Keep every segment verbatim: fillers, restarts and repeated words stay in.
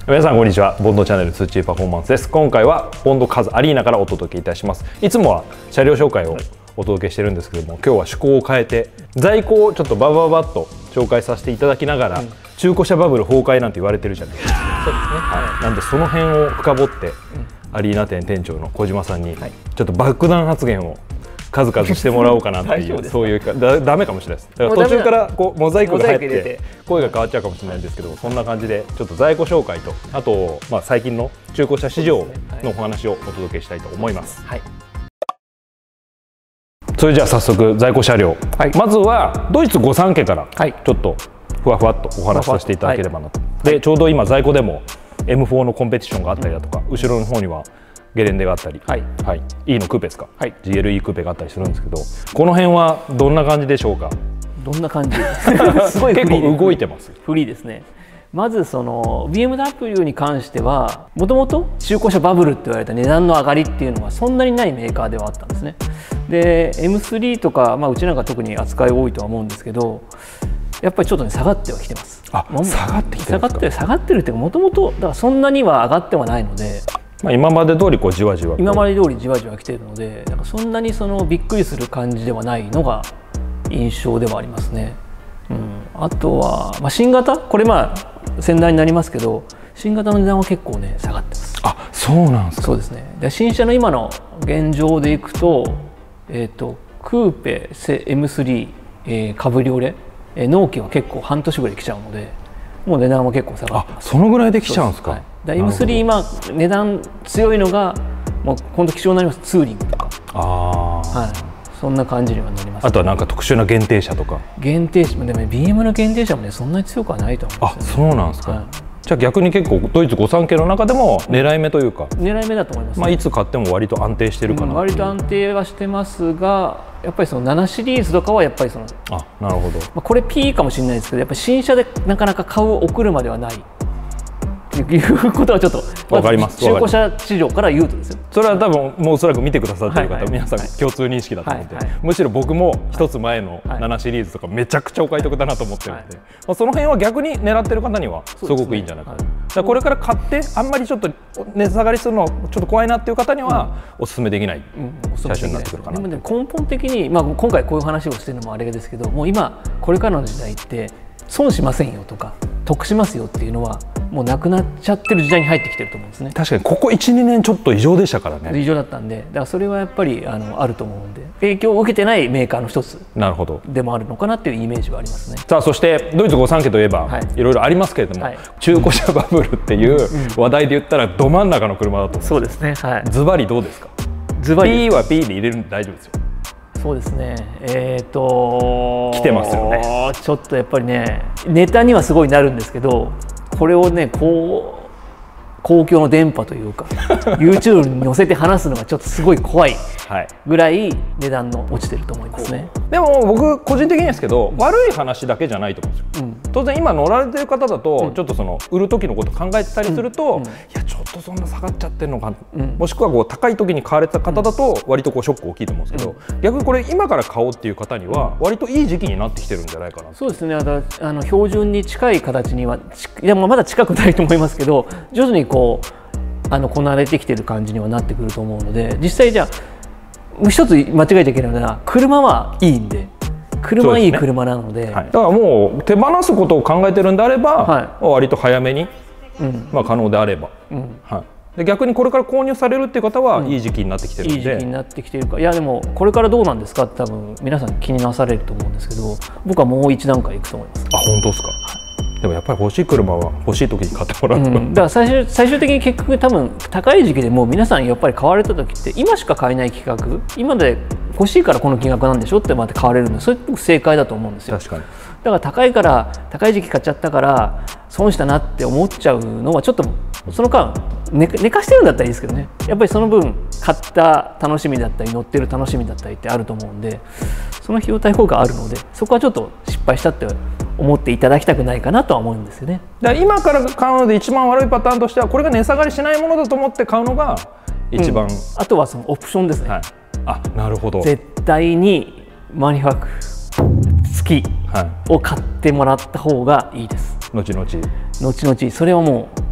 皆さんこんにちは。ボンドチャンネルツーチーパフォーマンスです。今回はボンドカズアリーナからお届けいたします。いつもは車両紹介をお届けしてるんですけども、今日は趣向を変えて在庫をちょっとバババッと紹介させていただきながら、うん、中古車バブル崩壊なんて言われてるじゃないですか。そうですね、はい、なんでその辺を深掘って、うん、アリーナ店店長の小島さんにちょっと爆弾発言を数々してもらおうかなっていうそういうかだダメかもしれないです。だから途中からこうモザイクが入って声が変わっちゃうかもしれないんですけど、そんな感じでちょっと在庫紹介と、あとまあ最近の中古車市場のお話をお届けしたいと思います。はい、それじゃあ早速在庫車両、はい、まずはドイツ御三家からちょっとふわふわっとお話しさせていただければなと。はい、でちょうど今在庫でも エムフォー のコンペティションがあったりだとか、うん、後ろの方にはゲレンデがあったり、はいはい、E のクーペですか、はい、ジーエルイー クーペがあったりするんですけど、この辺はどんな感じでしょうか。 どんな感じすごい結構動いてます。 フリーですね。まずその ビーエムダブリュー に関してはもともと中古車バブルって言われた値段の上がりっていうのはそんなにないメーカーではあったんですね。で エムスリー とか、まあ、うちなんか特に扱い多いとは思うんですけど、やっぱりちょっとね下がってはきてます。 あ、下がってきてるんですか。下がって下がってるっていうか、もともとだからそんなには上がってはないので、 まあ今まで通りこうじわじわ今まで通りじわじわ来ているので、なんかそんなにそのびっくりする感じではないのが印象ではありますね。うん、あとは、まあ、新型これまあ先代になりますけど、新型の値段は結構ね下がってます。 あ、そうなんですか。 そうですね。で新車の今の現状でいくと、えっとクーペ エムスリー、えー、カブリオレ、えー、納期は結構半年ぐらい来ちゃうので、もう値段も結構下がってます。 あ、そのぐらいできちゃうんですか。 エムスリー 今値段強いのがもう今度希少になります。ツーリングとか、あ、はい、そんな感じにはなります、ね。 あとはなんか特殊な限定車とか。 限定車でも、ね、ビーエム の限定車もねそんなに強くはないと思うんですよね。 あ、そうなんですか。はい、じゃあ逆に結構ドイツ御三家の中でも狙い目というか、 うん、狙い目だと思います、ね。 まあいつ買っても割と安定してるかな、うん、 割と安定はしてますが、やっぱりそのななシリーズとかはやっぱりその、 あ、なるほど。まあこれ P かもしれないですけど、やっぱり新車でなかなか買うお車ではない。いうことはちょっとわかります。 中古車市場から言うとですよ。 それは多分もうおそらく見てくださっている方、皆さん共通認識だと思って、むしろ僕も一つ前のななシリーズとかめちゃくちゃお買い得だなと思ってるので、まあその辺は逆に狙ってる方にはすごくいいんじゃないかな。だからこれから買ってあんまりちょっと値下がりするのはちょっと怖いなっていう方にはお勧めできない車種になってくるかな。 でも根本的に、まあ今回こういう話をしてるのもあれですけど、もう今これからの時代って損しませんよとか得しますよっていうのはもうなくなっちゃってる時代に入ってきてると思うんですね。 確かにここいちにねんちょっと異常でしたからね。 異常だったんで、だからそれはやっぱりあのあると思うんで、影響を受けてないメーカーの一つでもあるのかなっていうイメージはありますね。 さあそしてドイツ御三家といえば、はい、いろいろありますけれども、はい、中古車バブルっていう話題で言ったらど真ん中の車だと思う。 そうですね。はい。ズバリどうですか。 ズバリ P は P で入れるんで大丈夫ですよ。 そうですね。えっと来てますよね。 ちょっとやっぱりねネタにはすごいなるんですけど、これをねこう公共の電波というかYouTube に載せて話すのがちょっとすごい怖いぐらい値段の落ちてると思いますね。 でも僕個人的にですけど、悪い話だけじゃないと思うんですよ。うん、当然今乗られてる方だと、うん、ちょっとその売る時のこと考えてたりすると、うんうん、いやちょっとそんな下がっちゃってるのか、うん、もしくはこう高い時に買われた方だと割とこうショック大きいと思うんですけど、うん、逆にこれ今から買おうっていう方には割といい時期になってきてるんじゃないかな。 そうですね。あの標準に近い形には、いやまだ近くないと思いますけど、徐々にこうあのこなれてきてる感じにはなってくると思うので、実際じゃあ一つ間違えちゃいけないのは車はいいんで、車はいい車なので、 はい、だからもう手放すことを考えてるんであれば、はい、割と早めに、うん、まあ可能であれば、うん、はい、で逆にこれから購入されるっていう方はいい時期になってきてるんで、 いい時期になってきてるか、いやでもこれからどうなんですかって多分皆さん気になされると思うんですけど、僕はもう一段階いくと思います。 あ、本当ですか。でもやっぱり欲しい車は欲しい時に買ってもらうと、うん、 だから最終最終的に結局多分高い時期でもう皆さんやっぱり買われた時って今しか買えない企画、今で欲しいからこの金額なんでしょってまた買われるので、それって正解だと思うんですよ。 確かに。 だから高いから高い時期買っちゃったから損したなって思っちゃうのはちょっとその間 寝, 寝かしてるんだったらいいですけどね、やっぱりその分買った楽しみだったり乗ってる楽しみだったりってあると思うんで、その費用対効果あるので、そこはちょっと失敗したって思っていただきたくないかなとは思うんですよね。 だから今から買うので一番悪いパターンとしては、これが値下がりしないものだと思って買うのが一番、うん、 あとはそのオプションですね。はい、 あ、なるほど。 絶対にマニュファク付きを買ってもらった方がいいです。 後々 後々それはもう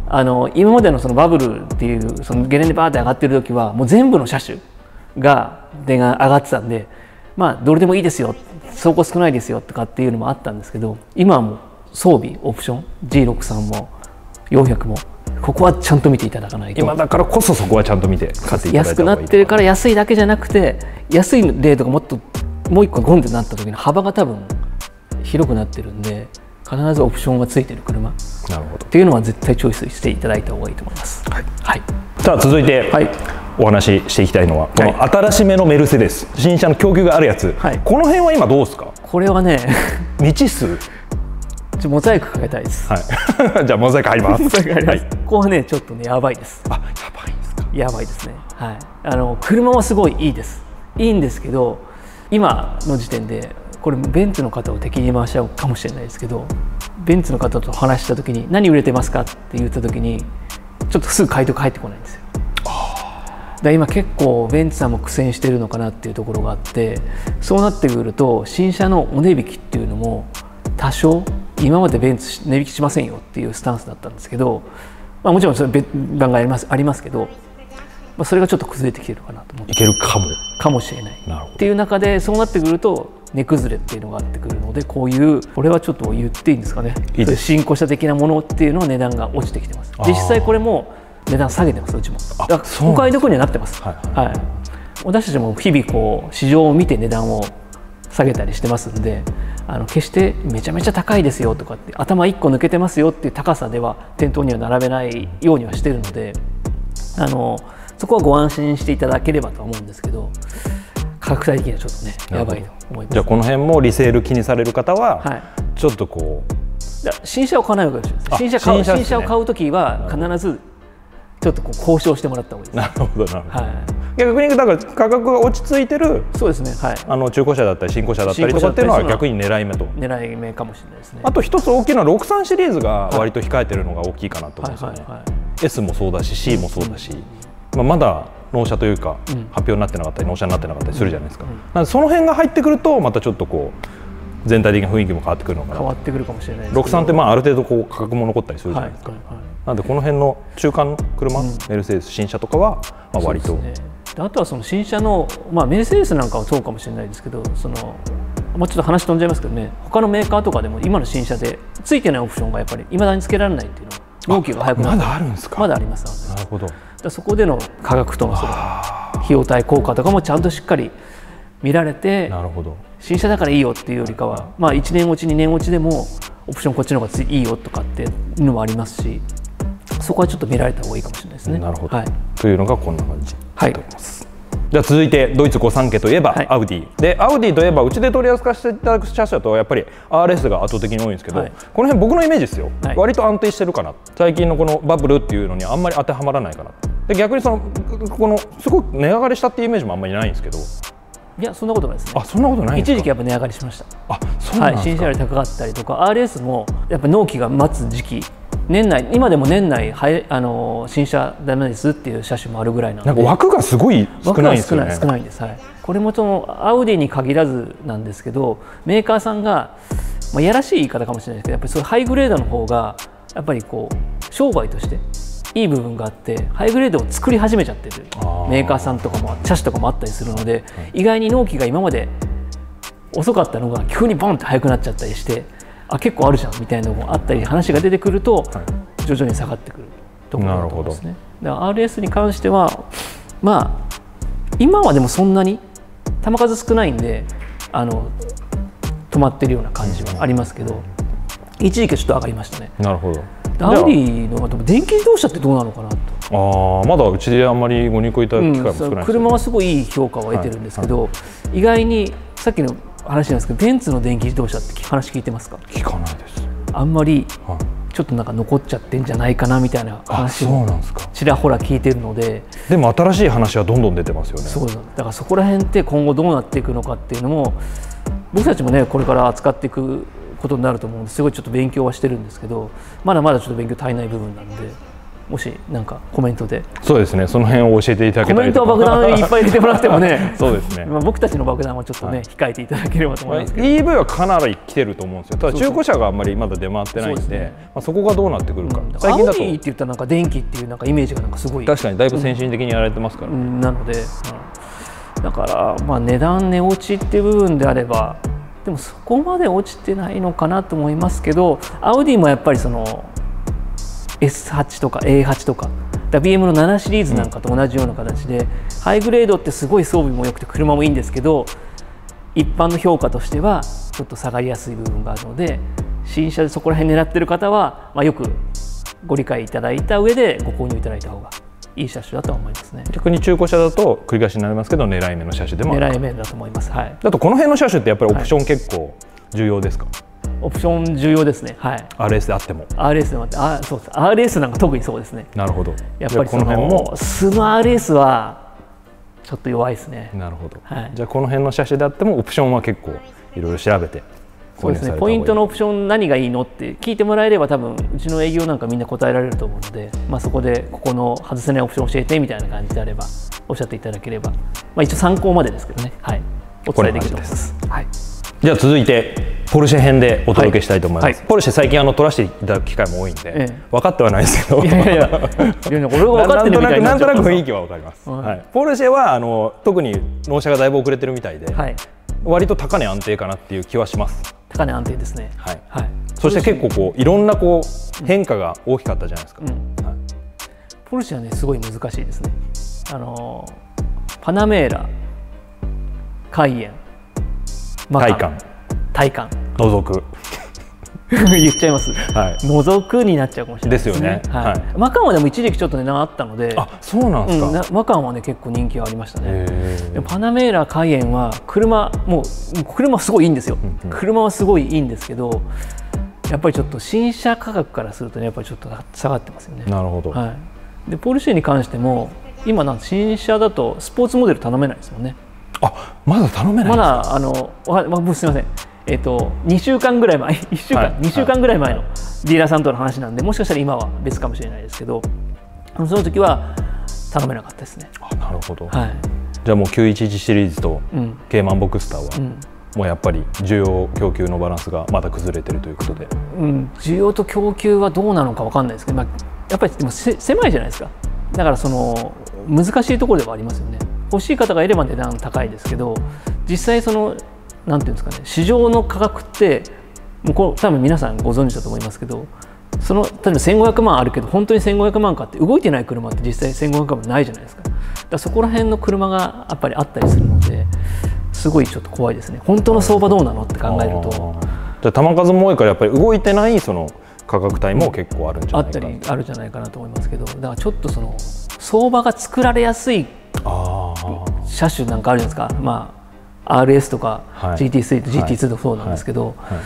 あの今までのそのバブルっていうそのゲレンデバーって上がってる時はもう全部の車種が値が上がってたんで、まあどれでもいいですよ、走行少ないですよとかっていうのもあったんですけど、今はもう装備オプション ジーろくじゅうさん もよんひゃくもここはちゃんと見ていただかないと。 今だからこそそこはちゃんと見て買っていただいた方がいい。 安くなってるから安いだけじゃなくて、安いレートがもっともう一個ゴンってなった時の幅が多分広くなってるんで、必ずオプションがついてる車っていうのは絶対チョイスしていただいた方がいいと思います。はい、はい、さあ続いて、はい、お話ししていきたいのはこの新しめのメルセデス、はい、新車の供給があるやつ、はい、この辺は今どうですか？ これはね未知数ちょモザイクかけたいです。 はい、じゃあモザイク入ります。モザイク入ります。 はい、ここはねちょっとねやばいです。 あ、やばいですか？ やばいですね。はい。あの車はすごいいいです。いいんですけど、今の時点でこれベンツの方を敵に回しちゃうかもしれないですけど、ベンツの方と話した時に何売れてますかって言った時にちょっとすぐ回答返ってこないんですよ。だ今結構ベンツさんも苦戦してるのかなっていうところがあって、そうなってくると新車のお値引きっていうのも多少今までベンツ値引きしませんよっていうスタンスだったんですけど、まあ、もちろんそれ別段がありますありますけど、まあ、それがちょっと崩れてきてるかなと思って、 いけるかもかもしれないっていう中で、そうなってくると値崩れっていうのがあってくるので、こういうこれはちょっと言っていいんですかね、いいです。新古車的なものっていうのは値段が落ちてきてます。実際これも値段下げてます、うちも。だからお買い得にはなってます。はい、はい、私たちも日々こう市場を見て値段を下げたりしてますんで、あの決してめちゃめちゃ高いですよとかって頭いっこ抜けてますよっていう高さでは店頭には並べないようにはしてるので、あのそこはご安心していただければと思うんですけど、価格帯的にはちょっとねやばいと思います。 じゃあこの辺もリセール気にされる方は、はい、ちょっとこう新車を買わないわけですよ。新車買う、新車を買うときは必ずちょっとこう交渉してもらった方がいいです。 なるほどなるほど。はい、逆にだから価格が落ち着いてる、 そうですね、はい、 あの中古車だったり新古車だったりとかっていうのは逆に狙い目と。 狙い目かもしれないですね。 あと一つ大きいのはろくじゅうさんシリーズが割と控えてるのが大きいかなと思うんですよね。S もそうだし C もそうだし、まあまだ納車というか発表になってなかったり納車になってなかったりするじゃないですか。なのでその辺が入ってくるとまたちょっとこう全体的な雰囲気も変わってくるのかな。 変わってくるかもしれないです。 ろくじゅうさんってまあある程度こう価格も残ったりするじゃないですか。なのでこの辺の中間の車、うん、メルセデス新車とかはまあ割と、ね、 あとはその新車の、まあ、メルセデスなんかはそうかもしれないですけど、そのもうちょっと話飛んじゃいますけどね、他のメーカーとかでも今の新車でついてないオプションがやっぱりいまだにつけられないっていうの、納期が早くなって、 まだあるんですか？ まだあります。 なるほど。 だそこでの価格とのその費用対効果とかもちゃんとしっかり見られて、 なるほど、 新車だからいいよっていうよりかは、まあ、いちねん落ちにねん落ちでもオプションこっちの方がいいよとかっていうのもありますし、そこはちょっと見られた方がいいかもしれないですね。 なるほど、 はい、 というのがこんな感じだと思います。はい、では続いてドイツ御三家といえば、はい、アウディで、アウディといえばうちで取り扱わせていただく車種だとやっぱり アールエス が圧倒的に多いんですけど、はい、この辺僕のイメージですよ、はい、割と安定してるかな。最近のこのバブルっていうのにあんまり当てはまらないかな。で逆にそのこのすごく値上がりしたっていうイメージもあんまりないんですけど。 いや、そんなことないですね。 あ、そんなことないんですか？ 一時期やっぱ値上がりしました。 あ、そうなんですか。はい、 新車より高かったりとか、 アールエス もやっぱ納期が待つ時期、年内、今でも年内はやあの新車ダメですっていう車種もあるぐらいなので、 なんか枠がすごい少ないんですよね。 少ない、少ないんです。はい。これもそのアウディに限らずなんですけど、メーカーさんが、まあ、やらしい言い方かもしれないですけど、やっぱりそういうハイグレードの方がやっぱりこう商売としていい部分があって、ハイグレードを作り始めちゃってるメーカーさんとかも車種とかもあったりするので、意外に納期が今まで遅かったのが急にボンって速くなっちゃったりして、あ、結構あるじゃんみたいなのもあったり、話が出てくると徐々に下がってくるところだと思いますね。だから アールエス に関してはまあ今はでもそんなに球数少ないんで、あの止まってるような感じはありますけど、一時期ちょっと上がりましたね。 なるほど。 アウディの電気自動車ってどうなのかなと。 ああ、まだうちであんまりご入庫いただく機会も少ないです、ね。うん、車はすごいいい評価を得てるんですけど、はいはい、意外にさっきの話なんですけど、ベンツの電気自動車って話聞いてますか？ 聞かないです。 あんまりちょっとなんか残っちゃってんじゃないかなみたいな話をちらほら聞いてるので。 でも新しい話はどんどん出てますよね。 そうだ。だからそこら辺って今後どうなっていくのかっていうのも、僕たちもねこれから扱っていくことになると思うんですごいちょっと勉強はしてるんですけど、まだまだちょっと勉強足りない部分なんで、 もしなんかコメントで。 そうですね、その辺を教えていただけたりとか。 コメントは爆弾いっぱい入れてもらってもねそうですね、 まあ僕たちの爆弾はちょっとね、はい、控えていただければと思いますけど、 イーブイ はかなり来てると思うんですよ。ただ中古車があんまりまだ出回ってないんで、 そうですね、まあ、そこがどうなってくるか、うん、 最近だとアウディって言ったらなんか電気っていうなんかイメージがなんかすごい、 確かにだいぶ先進的にやられてますから、 うん、なので、うん、だからまあ値段値落ちっていう部分であればでもそこまで落ちてないのかなと思いますけど、アウディもやっぱりその エスはち とか エーはち とかだ ビーエム のななシリーズなんかと同じような形で、うん、ハイグレードってすごい装備も良くて車もいいんですけど、一般の評価としてはちょっと下がりやすい部分があるので、新車でそこら辺狙ってる方は、まあ、よくご理解いただいた上でご購入いただいた方がいい車種だとは思いますね。 逆に中古車だと繰り返しになりますけど狙い目の車種でもある。 狙い目だと思います。はい。 だとこの辺の車種ってやっぱりオプション結構重要ですか？はい、 オプション重要ですね。はい。 アールエス であっても。 アールエス でもあって、あ、そうです。アールエス なんか特にそうですね。 なるほど。 やっぱりこの辺も素の アールエス はちょっと弱いですね。 なるほど。 はい。 じゃあこの辺の車種であってもオプションは結構いろいろ調べて。 そうですね。ポイントのオプション何がいいのって聞いてもらえれば多分うちの営業なんかみんな答えられると思うので、まあそこでここの外せないオプション教えてみたいな感じであればおっしゃっていただければ、まあ一応参考までですけどね。はい。お伝えできると思います。はい。じゃあ続いてポルシェ編でお届けしたいと思います。はいはい、ポルシェ最近あの撮らせていただく機会も多いんで、ええ、分かってはないですけど、いやいやいや俺は分かってるみたいになっちゃう。なんとなく雰囲気は分かります。はいはい、ポルシェはあの特に納車がだいぶ遅れてるみたいで、はい、割と高値安定かなっていう気はします。 高値安定ですね。 はい。はい。そして結構こういろんなこう変化が大きかったじゃないですか。うんうんはい、ポルシェはねすごい難しいですね。あのパナメーラ、カイエン、 マカン、 タイカン、 除く言っちゃいます。 はい。 除くになっちゃうかもしれないですね。 ですよね。はい。 マカンはでも一時期ちょっと値段あったので、 あ、そうなんですか。 うん、マカンはね結構人気がありましたね。でもパナメーラ、カイエンは車もう車すごいいいんですよ。うんうん、車はすごいいいんですけど、やっぱりちょっと新車価格からするとねやっぱりちょっと下がってますよね。 なるほど。 はい。でポルシェに関しても今なん新車だとスポーツモデル頼めないですもんね。 あ、まだ頼めないんですか。 まだあのわすみません。えっとにしゅうかんぐらい前、いっしゅうかん、はい、にしゅうかんぐらい前のディーラーさんとの話なんで、もしかしたら今は別かもしれないですけど、その時は頼めなかったですね。 あ、なるほど。 はい。 じゃあもうきゅういちいちシリーズとケイマンボクスターは、うん、もうやっぱり需要供給のバランスがまだ崩れてるということで、 うん、需要と供給はどうなのかわかんないですけど、まあ、やっぱりでもせ狭いじゃないですか。だからその難しいところではありますよね。欲しい方がいれば値段高いですけど、実際そのなんていうんですかね、市場の価格ってもうこう多分皆さんご存知だと思いますけど、その例えばせんごひゃくまんあるけど本当にせんごひゃくまんかって動いてない車って実際せんごひゃくまんないじゃないですか。だからそこら辺の車がやっぱりあったりするので、すごいちょっと怖いですね。本当の相場どうなのって考えると。 じゃあ球数も多いからやっぱり動いてないその価格帯も結構あるんじゃないかな、 あったりあるんじゃないかなと思いますけど、だからちょっとその相場が作られやすい車種なんかあるじゃないですか。まあアールエス とか ジーティースリー と ジーティーツー とそうなんですけど、はいはい、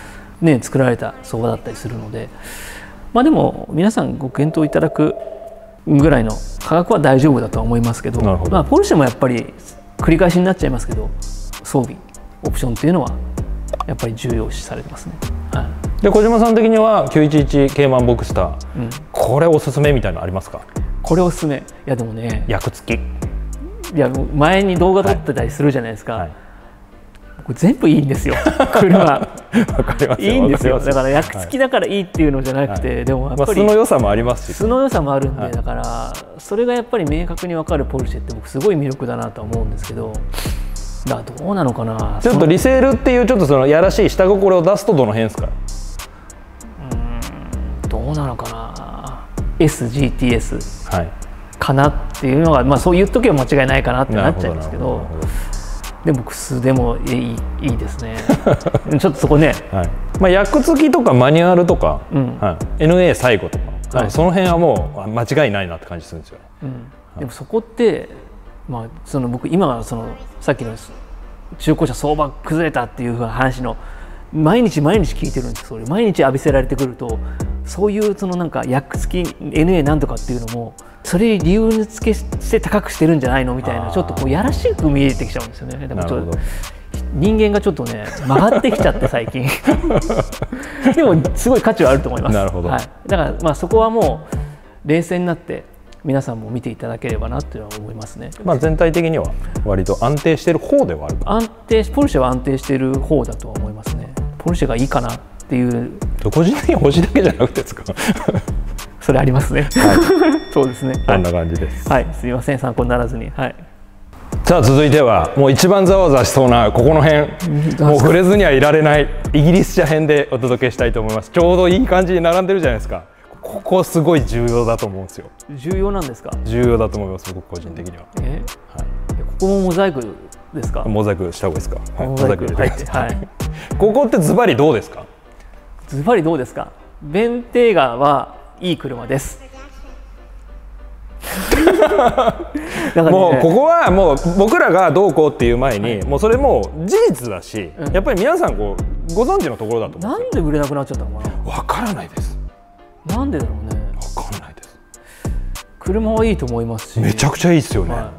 ね、作られた相場だったりするので、まあでも皆さんご検討いただくぐらいの価格は大丈夫だとは思いますけど、まあ、ポルシェもやっぱり繰り返しになっちゃいますけど、装備オプションっていうのはやっぱり重要視されてますね。はい、 で小島さん的にはきゅういちいちケイマンボクスター、うん、これおすすめみたいなのありますか？ これおすすめ、いやでもね、 役付き、 いや前に動画撮ってたりするじゃないですか。はいはい、これ全部いいんですよ車。わかりますよ。いいんですよ。だから役付きだからいいっていうのじゃなくて、はい、でもやっぱり、 まあ、素の良さもありますし、 素の良さもあるんで、はい、だからそれがやっぱり明確に分かるポルシェって僕すごい魅力だなと思うんですけど、だからどうなのかな。 ちょっとリセールっていうちょっとそのやらしい下心を出すとどの辺ですか？ うーん、どうなのかな。 エスジーティーエス かなっていうのが、まあそう言っとけば間違いないかなってなっちゃうんですけど、でもでもいい、いいですね。ちょっとそこね、 はい、まあ役付きとかマニュアルとか、うん、はい、エヌエー 最後とか、はい、その辺はもう間違いないなって感じするんですよね。 うん、はい、でもそこって、まあ、その僕今はそのさっきの中古車相場崩れたっていう話の毎日毎日聞いてるんです。それ毎日浴びせられてくると、そういうそのなんか役付き エヌエー なんとかっていうのもそれ理由付けして高くしてるんじゃないのみたいな、ちょっとこうやらしく見えてきちゃうんですよね。でもちょっと人間がちょっとね曲がってきちゃって最近でもすごい価値はあると思います。 なるほど。 はい、だからまあそこはもう冷静になって皆さんも見ていただければなっていうのは思いますね。 まあ全体的には割と安定している方ではあるか。 安定ポルシェは安定している方だとは思いますね。ポルシェがいいかなっていう。 個人的に星だけじゃなくてですか。 それありますね。はい、そうですね。 こんな感じです。 はい、すみません、参考にならずに。はい。 さあ続いてはもう一番ざわざわしそうなここの辺、もう触れずにはいられないイギリス車編でお届けしたいと思います。ちょうどいい感じに並んでるじゃないですか。ここすごい重要だと思うんですよ。 重要なんですか。 重要だと思います、僕個人的には。 え、はい、ここもモザイクですか。 モザイクした方がいいですか。はい、 モザイク入って、はい。 ここってズバリどうですか。 ズバリどうですか。ベンテーガはいい車です。だからね、 もうここはもう僕らがどうこうっていう前に、はい、もうそれも事実だし、うん、やっぱり皆さんこうご存知のところだと思うんですよ。 なんで売れなくなっちゃったのかな。 わからないです。 なんでだろうね。 わかんないです。 車はいいと思いますし、 めちゃくちゃいいですよね、 はい、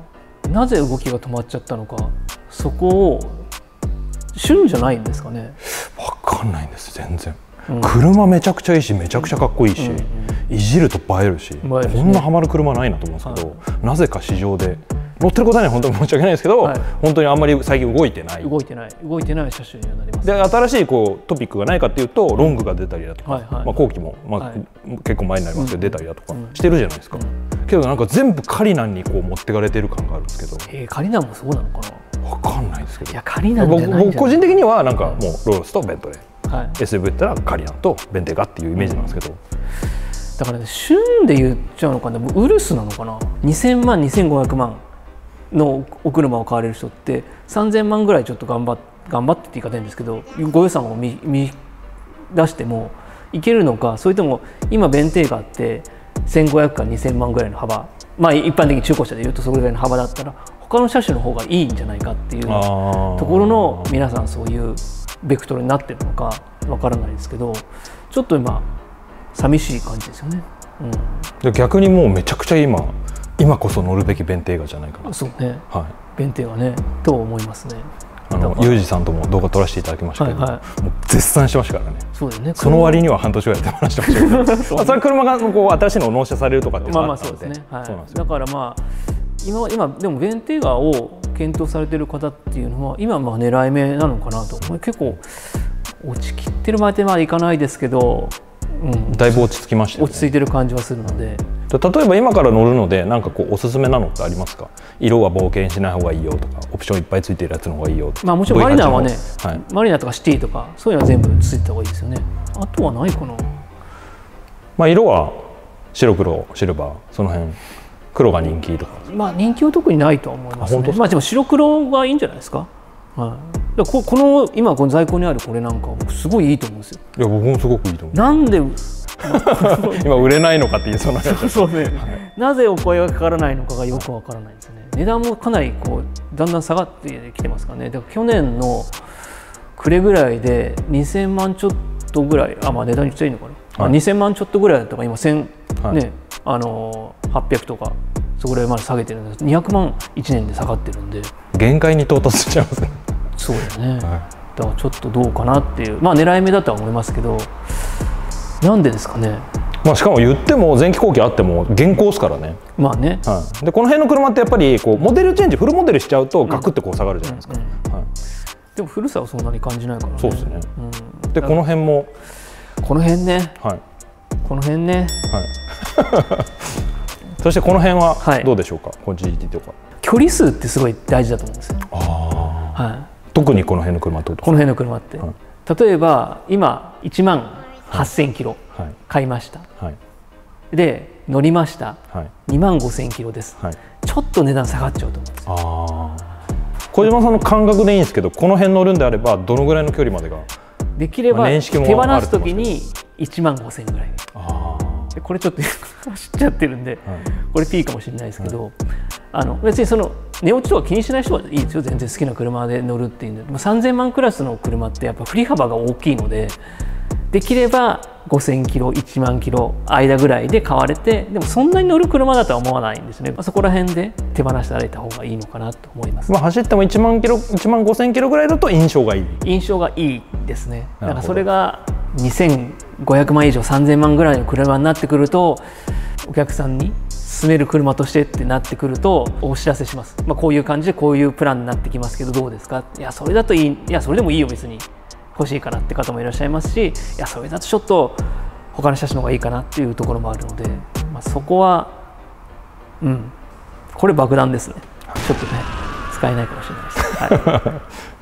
なぜ動きが止まっちゃったのか、そこを旬じゃないんですかね。 わかんないんです全然、うん、車めちゃくちゃいいしめちゃくちゃかっこいいし、うんうんうん、いじると映えるし、映えるしね、こんなハマる車ないなと思うんですけど、はい、なぜか市場で乗ってることには本当に申し訳ないですけど、はい、本当にあんまり最近動いてない動いてない動いてない車種にはなります。 で新しいこうトピックがないかっていうとロングが出たりだとか、はいはい、まあ、後期も、まあはい、結構前になりますけど、うん、出たりだとかしてるじゃないですか、うん、けどなんか全部カリナンにこう持ってかれてる感があるんですけど、 えー、カリナンもそうなのかな。 分かんないですけど、 いやカリナンじゃないんじゃない。 僕個人的にはなんかもうロースとベントレー、はい、エスユーブイ だったらカリナンとベンテガっていうイメージなんですけど、うん、 だからね旬で言っちゃうのかな。ウルスなのかな。にせんまんにせんごひゃくまんのお車を買われる人ってさんぜんまんぐらいちょっと頑張っ頑張ってって言い方変ですけどご予算を 見, 見出してもいけるのか、それとも今ベンテーガってせんごひゃくからにせんまんぐらいの幅、まあ一般的に中古車でいうとそれぐらいの幅だったら他の車種の方がいいんじゃないかっていうところの皆さんそういうベクトルになってるのかわからないですけど、ちょっと今寂しい感じですよね、 うん、逆にもうめちゃくちゃ今今こそ乗るべきベンテーガじゃないかな。 そうね、はい、ベンテーガねと思いますね。 あのユージさんとも動画撮らせていただきましたけど、はいはい、もう絶賛してましたからね。 そうですね。 その割には半年ぐらい手放してましたけどそ, まあそれ車がこう新しいのを納車されるとかっていうのがあったので、まあまあそうですね、はい、だからまあ今今でもベンテーガを検討されている方っていうのは今まあ狙い目なのかなと。結構落ちきってるまではいかないですけど、うん、 だいぶ落ち着きましたよね。 落ち着いてる感じはするので。 例えば今から乗るのでなんかこうおすすめなのってありますか。色は冒険しない方がいいよとかオプションいっぱいついてるやつの方がいいよとか。 まあもちろんマリナーはね、はい、マリナーとかシティとかそういうのは全部ついてた方がいいですよね。あとはないかな。 まあ色は白黒シルバーその辺黒が人気とか。 まあ人気は特にないとは思いますね。まあでも白黒がいいんじゃないですか。はい、だここの今この在庫にあるこれなんかすごいいいと思うんですよ。 いや僕もすごくいいと思う。 なんで今売れないのかっていうそのそうね、はい、なぜお声がかからないのかがよくわからないですね。値段もかなりこうだんだん下がってきてますからね。だから去年の暮れぐらいでにせんまんちょっとぐらい、あまあ値段言っちゃいいのかな、はい、にせんまんちょっとぐらいだったか今せん、はい、ねあのはっぴゃくとかそこぐらいまで下げてるんです。にひゃくまんいちねんで下がってるんで限界に到達しちゃいますね。 そうだよね、はい、だからちょっとどうかなっていうまあ狙い目だとは思いますけど、なんでですかね。 まあしかも言っても前期後期あっても現行ですからね。 まあね、 はい、でこの辺の車ってやっぱりこうモデルチェンジフルモデルしちゃうとガクッとこう下がるじゃないですか。 でも古さはそんなに感じないからね。 そうですね、うん、でこの辺もこの辺ね、はい、この辺ね、はいそしてこの辺はどうでしょうか、はい、この ジーティー とか距離数ってすごい大事だと思うんですよ。あ、 はい、特にこの辺の車ってことですか。 この辺の車って、はい、例えば今いちまんはっせんキロ買いました、はい、で乗りました、はい、にまんごせんキロです、はい、ちょっと値段下がっちゃうと思うんですよ。あ、 小島さんの感覚でいいんですけどこの辺乗るんであればどのぐらいの距離までができれば手放すときにいちまんごせんぐらい。あ、でこれちょっと走っちゃってるんで、はい、これ P かもしれないですけど、はい、あの別にその値落ちとか気にしない人はいいですよ。全然好きな車で乗るっていうんで、さんぜんまんクラスの車ってやっぱ振り幅が大きいのでできればごせんキロいちまんキロ間ぐらいで買われて、でもそんなに乗る車だとは思わないんですね。まあ、そこら辺で手放してあげた方がいいのかなと思います。 まあ走ってもいちまんキロいちまんごせんキロぐらいだと印象がいい。 印象がいいですね。だからそれがにせんごひゃくまん以上さんぜんまんぐらいの車になってくるとお客さんに勧める車としてってなってくるとお知らせします、まあ、こういう感じでこういうプランになってきますけどどうですか、いやそれだといい、いやそれでもいいよ別に欲しいからって方もいらっしゃいますし、いやそれだとちょっと他の車種の方がいいかなっていうところもあるので、まあ、そこはうんこれ爆弾ですね、ちょっとね使えないかもしれないです、はい、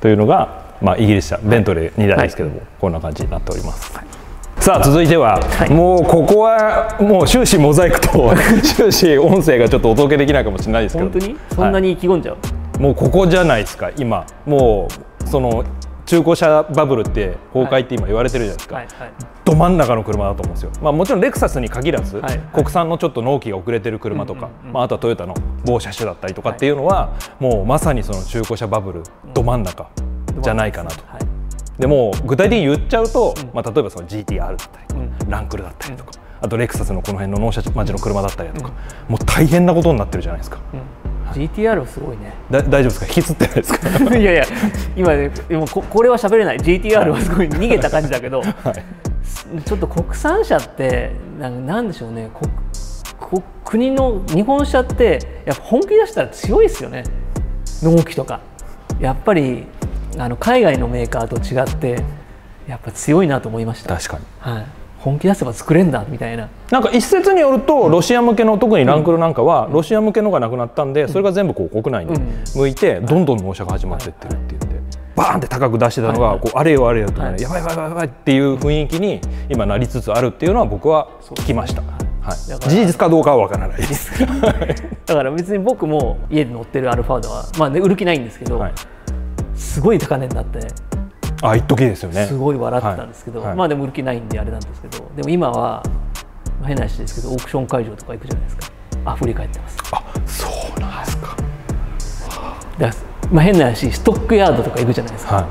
というのが、まあ、イギリス車ベントレーにだいですけども、はい、こんな感じになっております、はい。さあ続いては、はい、もうここはもう終始モザイクと終始音声がちょっとお届けできないかもしれないですけど、 本当にそんなに意気込んじゃう、はい、 もうここじゃないですか今、もうその中古車バブルって崩壊って今言われてるじゃないですか、はいはいはい、ど真ん中の車だと思うんですよ、まあ、もちろんレクサスに限らず、はいはい、国産のちょっと納期が遅れてる車とか、うんうんうん、まあ、あとはトヨタの某車種だったりとかっていうのは、はい、もうまさにその中古車バブルど真ん中じゃないかなと、うん、はい、でも具体的に言っちゃうと、うん、まあ、例えばその ジーティーアール だったりとか、うん、ランクルだったりとか、あとレクサスのこの辺の納車待ちの車だったりとか、うん、もう大変なことになってるじゃないですか、うん、 ジーティーアール はすごいね。 だ大丈夫ですか、引きつってないですかいやいや今ね、でも こ, これは喋れない ジーティーアール はすごい逃げた感じだけど、はい、ちょっと国産車ってなんでしょうね、こ国の日本車ってやっぱ本気出したら強いですよね、納期とかやっぱりあの海外のメーカーと違ってやっぱ強いなと思いました。 確かに、はい、 本気出せば作れんだみたいな。 なんか一説によるとロシア向けの、特にランクルなんかはロシア向けのがなくなったんで、それが全部こう国内に向いてどんどん納車が始まっていってるって言って、バーンって高く出してたのがこうあれよあれよとね、やばいやばいやばいっていう雰囲気に今なりつつあるっていうのは僕は聞きました。はい、事実かどうかはわからないです。 だから別に僕も家で乗ってるアルファードはまあね売る気ないんですけど、はい、すごい高値になって。 あ、一時ですよね。 すごい笑ってたんですけど、はいはい、まあでも売る気ないんであれなんですけど、でも今は変な話ですけどオークション会場とか行くじゃないですか、溢れ返ってます。 あ、そうなんですか。 だからまあ変な話、ストックヤードとか行くじゃないですか、はい、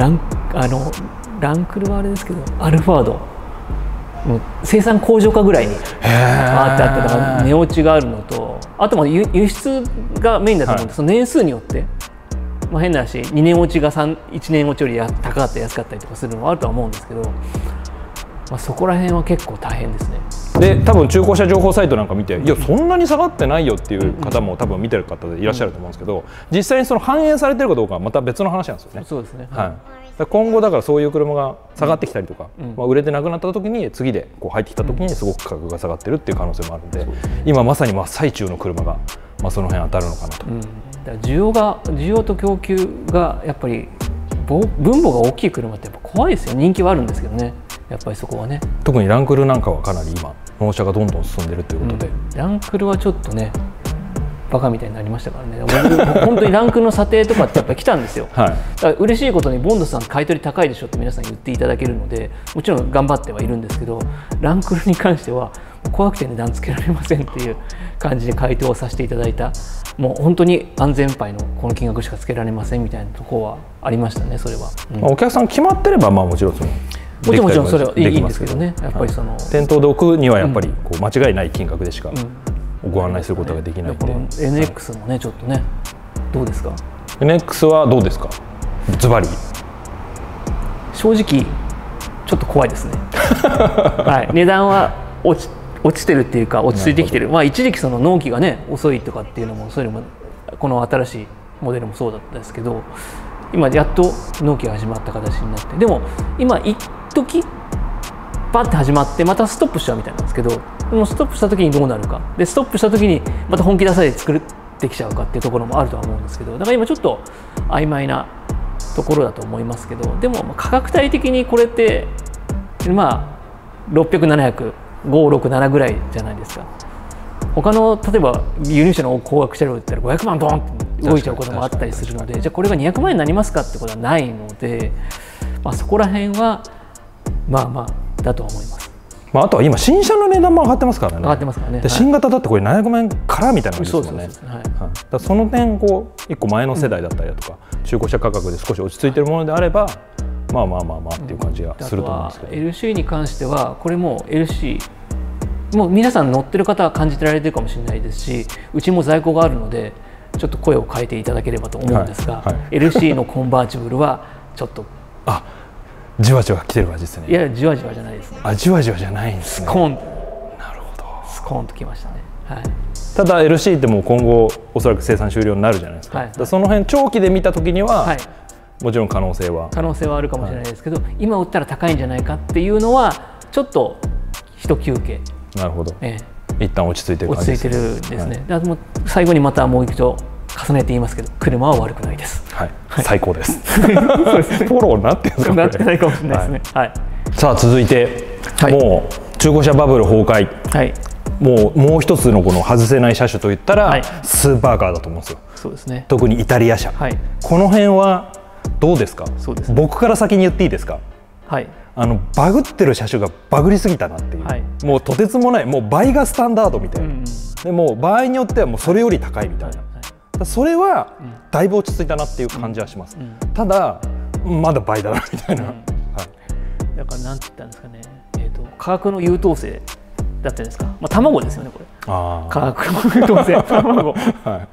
ランあのランクルはあれですけどアルファードもう生産工場化ぐらいにあってあって、だから値落ちがあるのと、あとも輸出がメインだと思うんで、はい、その年数によってまあ変な話、にねん落ちがいちねん落ちよりや高かったり安かったりとかするのもあるとは思うんですけど、まあ、そこら辺は結構大変ですね。 で多分中古車情報サイトなんか見て、いやそんなに下がってないよっていう方も多分見てる方でいらっしゃると思うんですけど、実際にその反映されてるかどうかはまた別の話なんですよね。 そうですね、 はい、今後だからそういう車が下がってきたりとか、うんまあ、売れてなくなった時に次でこう入ってきた時にすごく価格が下がってるっていう可能性もあるんで、うん、今まさに真っ最中の車が、まあ、その辺当たるのかなと。うん、だから需要が需要と供給がやっぱり分母が大きい車ってやっぱ怖いですよ。人気はあるんですけどね、やっぱりそこはね。 特にランクルなんかはかなり今納車がどんどん進んでるということで、 うん、ランクルはちょっとねバカみたいになりましたからね。本当にランクルの査定とかってやっぱり来たんですよ、はい、だから嬉しいことにボンドさん買い取り高いでしょって皆さん言っていただけるので、もちろん頑張ってはいるんですけど、ランクルに関しては怖くて値段つけられませんっていう感じで回答をさせていただいた、もう本当に安全牌のこの金額しかつけられませんみたいなところはありましたね、それは。うん、 お客さん決まってればまあもちろんそのもちろんもちろんそれはいいんですけどね、やっぱりその、はい、 店頭で置くにはやっぱりこう間違いない金額でしかご案内することができないので、うん、 エヌエックス もねちょっとねどうですか。 エヌエックス はどうですか、ズバリ。 正直ちょっと怖いですね、はい、値段は落ち落ちてるっていうか落ち着いてきてる。まあ一時期その納期がね遅いとかっていうのも、それもこの新しいモデルもそうだったんですけど、今やっと納期が始まった形になって、でも今一時バッて始まってまたストップしちゃうみたいなんですけど、でもストップした時にどうなるかで、ストップした時にまた本気出されて作ってきちゃうかっていうところもあるとは思うんですけど、だから今ちょっと曖昧なところだと思いますけど、でも価格帯的にこれってまあろっぴゃく、ななひゃく、ごひゃくろくじゅうななぐらいじゃないですか。他の例えば輸入車の高額車両だったらごひゃくまんドンって動いちゃうこともあったりするので、じゃあこれがにひゃくまんえんになりますかってことはないので、まあ、そこら辺はまあまあだとは思います。 まあ、あとは今新車の値段も上がってますからね。 上がってますからね。 で新型だってこれななひゃくまんえんからみたいな感じですよね。だその点こういっこまえの世代だったりだとか、うん、中古車価格で少し落ち着いているものであれば、まあまあまあまあっていう感じがすると思うんですけど、 うん、エルシー に関してはこれも エルシー もう皆さん乗ってる方は感じてられてるかもしれないですし、うちも在庫があるのでちょっと声を変えていただければと思うんですが、はいはい、エルシー のコンバーチブルはちょっとあじわじわ来てる感じですね。 いやじわじわじゃないですね。 あじわじわじゃないんですね。 スコーン、 なるほど。 スコーンときましたね。はい、 ただ エルシー ってもう今後おそらく生産終了になるじゃないですか。 はいはい、 その辺長期で見た時には、はい、もちろん可能性は可能性はあるかもしれないですけど、はい、今売ったら高いんじゃないかっていうのはちょっと一休憩。 なるほど、 ええ、一旦落ち着いてる感じですね。 落ち着いてるんですね。はい、もう最後にまたもう一度重ねて言いますけど、車は悪くないです。 はい、はい、最高です。フォローになってるんですか？ なってないかもしれないですね。はい。はい、 さあ続いて、はい、もう中古車バブル崩壊。はい。もうもう一つのこの外せない車種といったら、はい、スーパーカーだと思うんですよ。 そうですね。 特にイタリア車。はい、この辺はどうですか？そうですね。僕から先に言っていいですか？はい。あのバグってる車種がバグりすぎたなっていう、はい、もうとてつもない、もう倍がスタンダードみたいな、うん、でも場合によってはもうそれより高いみたいな、はいはい、それはだいぶ落ち着いたなっていう感じはします。うん、ただまだ倍だなみたいな。うん、はい、 だからなんて言ったんですかね。えーと、価格の優等生だったんですか。まあ卵ですよねこれ。あ価格の優等生卵。はい、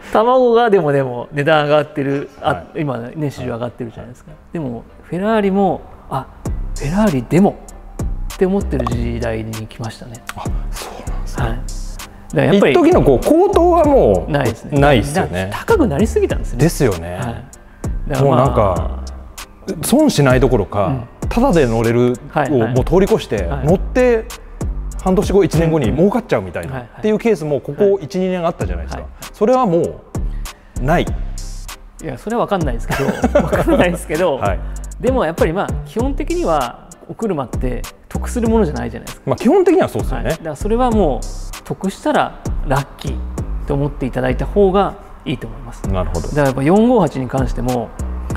卵がでもでも値段上がってる、あ、はい、今ね市場上がってるじゃないですか。はい、でもフェラーリもあフェラーリでもって思ってる時代に来ましたね。 あ、そうなんですね。はい、 だからやっぱり一時のこう高騰はもうないですね。ないですよね。 高くなりすぎたんですね。 ですよね。 はい、 だからもうなんか損しないどころか、うん、ただで乗れるをもう通り越して、はい、乗って半年後いちねんごに儲かっちゃうみたいなっていうケースもここいち、にねんあったじゃないですか。はい、それはもうない。 いやそれは分かんないですけど分かんないですけど、はい、でもやっぱりまあ基本的にはお車って得するものじゃないじゃないですか。 まあ基本的にはそうですよね。はい、 だからそれはもう得したらラッキーと思っていただいた方がいいと思います。 なるほど。だからやっぱよんごーはちに関しても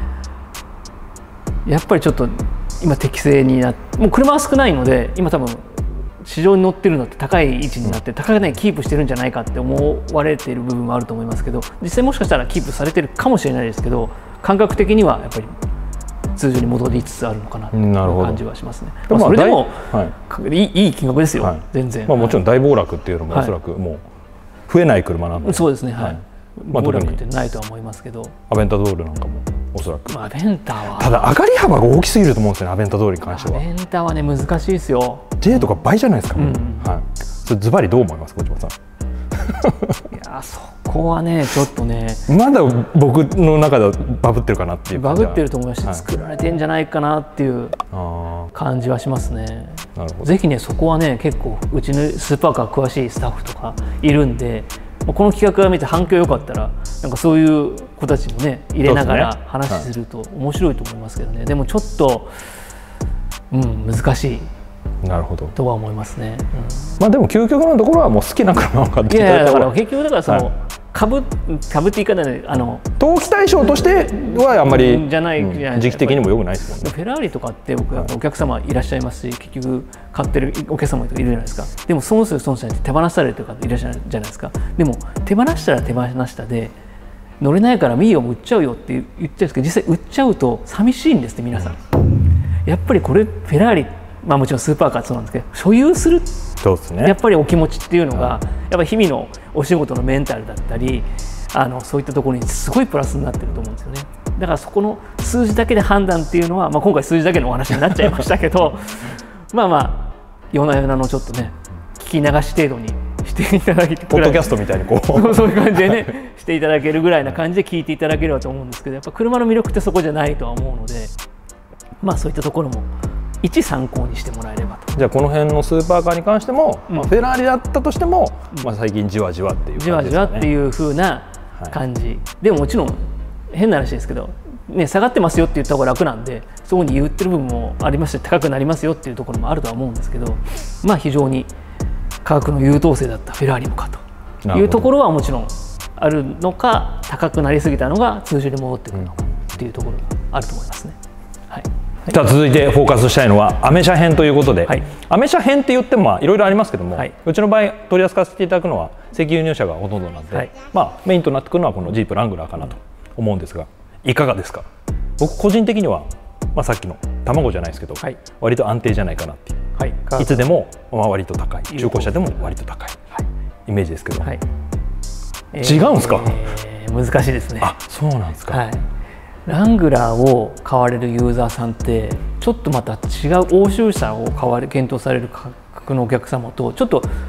やっぱりちょっと今適正になって、もう車は少ないので今多分市場に乗ってるのって高い位置になって高値キープしてるんじゃないかって思われている部分もあると思いますけど、実際もしかしたらキープされてるかもしれないですけど、感覚的にはやっぱり通常に戻りつつあるのかなという感じはしますね。まあそれでも、はい、いい、いい金額ですよ、はい、全然。 まあもちろん大暴落っていうのもおそらくもう増えない車なんで、 はい、そうですね、はい、はい、まあ、暴落ってないとは思いますけど、 アベンタドールなんかもおそらく、 まあ、アベンタはただ上がり幅が大きすぎると思うんですよね、アベンタドールに関しては。 アベンタはね難しいですよ。 J とか倍じゃないですか、うん、はい、それズバリどう思いますか、小島さん。 いやそこはねちょっとねまだ僕の中ではバブってるかなっていうバブってると思いますし、はい、作られてんじゃないかなっていう感じはしますね。なるほど。ぜひねそこはね結構うちのスーパーカー詳しいスタッフとかいるんで、この企画が見て反響良かったらなんかそういう子たちもね入れながら話すると面白いと思いますけどね。でもちょっと、うん、難しい。 なるほどとは思いますね。うん、 まあでも究極のところはもう好きな車を買っていただいた方が。いやいやだから結局だからその、はい、株株って言い方であの投機対象としてはあんまりじゃない、うん、 時期的にも良くないですもんね。 フェラーリとかって僕はお客様いらっしゃいますし、結局買ってるお客様とかいるじゃないですか。でも損する損しないって手放されてる方いらっしゃるじゃないですか。でも手放したら手放したで乗れないからミーを売っちゃうよって言っちゃうんですけど、実際売っちゃうと寂しいんですって皆さん。やっぱりこれフェラーリ、まあもちろんスーパーカーそうなんですけど、所有するそうですね、 やっぱりお気持ちっていうのが、やっぱり日々のお仕事のメンタルだったり、あのそういったところにすごいプラスになってると思うんですよね。だからそこの数字だけで判断っていうのは、まあ、今回数字だけのお話になっちゃいましたけどまあまあ夜な夜なのちょっとね聞き流し程度にしていただけて、 ポッドキャストみたいにこうそういう感じでねしていただけるぐらいな感じで聞いていただければと思うんですけど、やっぱ車の魅力ってそこじゃないとは思うので、まあそういったところも一参考にしてもらえればと。 じゃあこの辺のスーパーカーに関しても、うん、まあ、フェラーリだったとしても、うん、まあ、最近じわじわっていう感じですかね。 じわじわっていう風な感じ、はい、でももちろん変な話ですけど、ね、下がってますよって言った方が楽なんで、そこに言ってる部分もありまして、高くなりますよっていうところもあるとは思うんですけど、まあ非常に価格の優等生だったフェラーリもかというところはもちろんあるのか、高くなりすぎたのが通常に戻ってくるのかっていうところがあると思いますね。はい、 じゃあ続いてフォーカスしたいのはアメ車編ということで、はい、アメ車編って言ってもいろいろありますけども、はい、うちの場合取り扱わせていただくのは石油輸入車がほとんどなんで、はい、まあ、メインとなってくるのはこのジープラングラーかなと思うんですが、いかがですか。僕個人的には、まあ、さっきの卵じゃないですけど、はい、割と安定じゃないかなっていう、はい、いつでもまあ割と高い、中古車でも割と高い、はい、イメージですけど、はい、違うんですか。 えー、難しいですね。 あ、そうなんですか。 はい、ラングラーを買われるユーザーさんってちょっとまた違う欧州車を買われ検討される価格のお客様とちょっと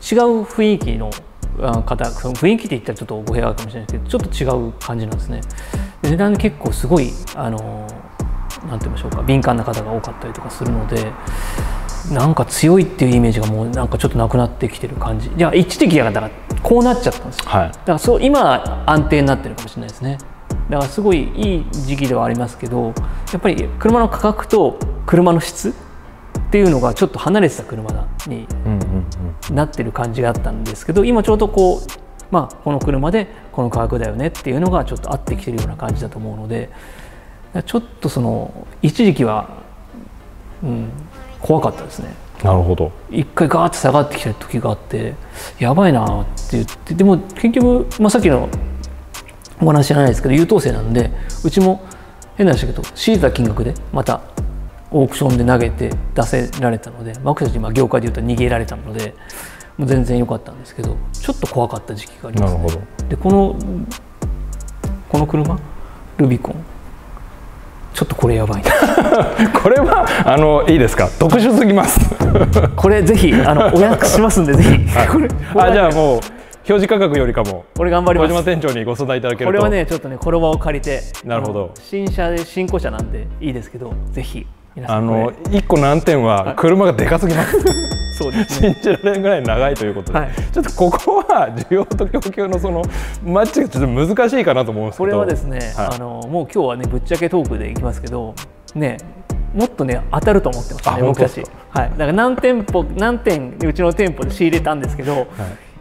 違う雰囲気の方、その雰囲気って言ったらちょっと語弊があるかもしれないですけど、ちょっと違う感じなんですね。で値段結構すごいあのなんて言いましょうか、敏感な方が多かったりとかするので、なんか強いっていうイメージがもうなんかちょっとなくなってきてる感じ。いや一時期だからこうなっちゃったんですよ、はい、だからそう今安定になってるかもしれないですね。だからすごいいい時期ではありますけど、やっぱり車の価格と車の質っていうのがちょっと離れてた車になってる感じがあったんですけど、今ちょうどこう、まあ、この車でこの価格だよねっていうのがちょっと合ってきてるような感じだと思うので、ちょっとその一時期は、うん、怖かったですね。 なるほど。 一回ガーッと下がってきた時があって、やばいなって言って、でも結局、まあ、さっきのお話じゃないですけど優等生なんで、うちも変な話だけど仕入れた金額でまたオークションで投げて出せられたので、僕たち今業界でいうと逃げられたのでもう全然良かったんですけど、ちょっと怖かった時期がありますね。なるほど。でこのこの車ルビコンちょっとこれやばいなこれはあのいいですか、特殊すぎますこれぜひあのお約しますんでぜひ、はい、これあじゃあもう表示価格よりかもこれ頑張ります。 小島店長にご相談いただけると。 これはねちょっとねこの場を借りて、 なるほど、 新車で新古車なんでいいですけど、ぜひ皆さんあのいっこ難点は車がでかすぎます、はい、 そうですね、 信じられんぐらい長いということで、はい、ちょっとここは需要と供給のそのマッチがちょっと難しいかなと思うんですけど、 これはですね、はい、あのもう今日はねぶっちゃけトークでいきますけどね、もっとね当たると思ってましたね僕たち。はい、だから何店舗何店うちの店舗で仕入れたんですけど、はい、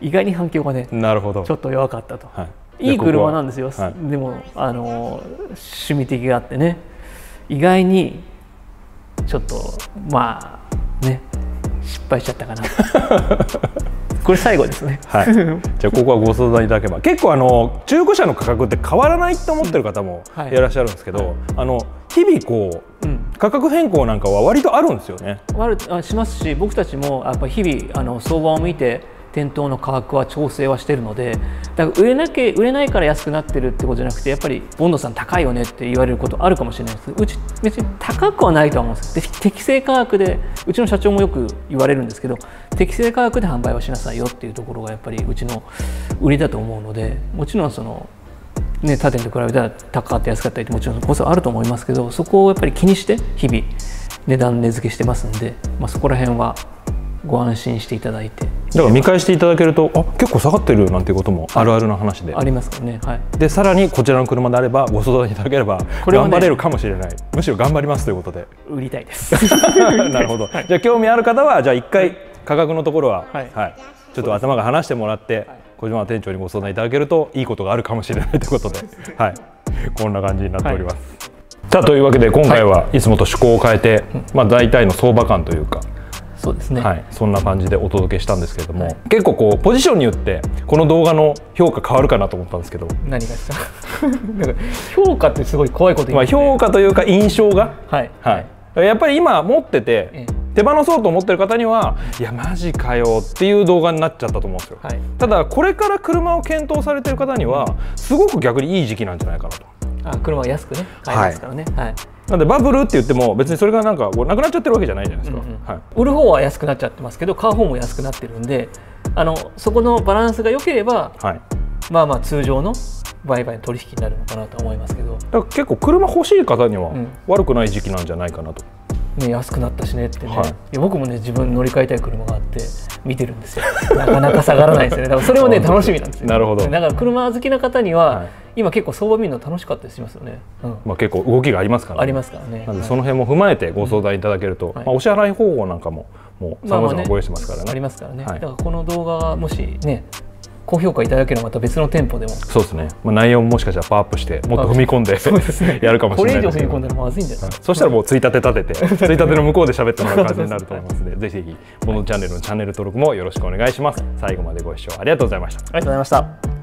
意外に反響がねなるほどちょっと弱かったと。はい、いい車なんですよ。はい、でもあの趣味的があってね、意外にちょっとまあね失敗しちゃったかなこれ最後ですね。はい、じゃあここはご相談いただければ。結構あの中古車の価格って変わらないって思ってる方もいらっしゃるんですけど、はいはい、あの日々こう、うん、価格変更なんかは割とあるんですよね。 あるあしますし、僕たちもやっぱり日々あの相場を見て店頭の価格は調整はしてるので、だから売れなきゃ売れないから安くなってるってことじゃなくて、やっぱりボンドさん高いよねって言われることあるかもしれないです。うち別に高くはないとは思うんです。で適正価格で、うちの社長もよく言われるんですけど、適正価格で販売はしなさいよっていうところがやっぱりうちの売りだと思うので、もちろんそのね他店と比べたら高かったり安かったりってもちろんこそあると思いますけど、そこをやっぱり気にして日々値段値付けしてますんで、まあ、そこら辺はご安心していただいて、 だから見返していただけると、あ結構下がってるなんていうこともあるあるな話でありますからね。はい、でさらにこちらの車であればご相談いただければ頑張れるかもしれない、むしろ頑張りますということで売りたいですなるほど、はい、じゃあ興味ある方はじゃあ一回価格のところは、はいはい、ちょっと頭が離してもらって、はい、小島店長にご相談いただけるといいことがあるかもしれないということで、はい、こんな感じになっております。はい、さあというわけで今回はいつもと趣向を変えて、はい、まあ大体の相場感というか、 そうですね、 はい、そんな感じでお届けしたんですけれども、はい、結構こうポジションによってこの動画の評価変わるかなと思ったんですけど、 何がですかなんか評価ってすごい怖いこと言いますね。 まあ評価というか印象が、はいはい、やっぱり今持ってて、ええ、手放そうと思ってる方にはいやマジかよっていう動画になっちゃったと思うんですよ。はい、ただこれから車を検討されてる方にはすごく逆にいい時期なんじゃないかなと。 あ車は安くね買えますからね。はい、はい、 なんでバブルって言っても別にそれがなんかなくなっちゃってるわけじゃないじゃないですか。 売る方は安くなっちゃってますけど買う方も安くなってるんで、あのそこのバランスが良ければ、はい、まあまあ通常の売買の取引になるのかなと思いますけど、だから結構車欲しい方には悪くない時期なんじゃないかなと。 ね、安くなったしねってね、はい、いや僕もね自分乗り換えたい車があって見てるんですよ。なかなか下がらないですよね。だからそれもね楽しみなんですよ。 なるほど。 だから車好きな方には、はい、今結構相場見るの楽しかったりしますよね。 うん、まあ結構動きがありますからね。 ありますからね。 なんでその辺も踏まえてご相談いただけると、うん、まあお支払い方法なんかももう様々ご用意してますからね。 ありますからね。はい、だからこの動画がもしね高評価いただければまた別の店舗でもそうですね、まあ、内容ももしかしたらパワーアップしてもっと踏み込んでやるかもしれないですけど、 これ以上踏み込んだらまずいんじゃないですか。 そしたらもうついたて立ててついたての向こうで喋ってもらう感じになると思いますのでぜひぜひこのチャンネルのチャンネル登録もよろしくお願いします。最後までご視聴ありがとうございました。 ありがとうございました。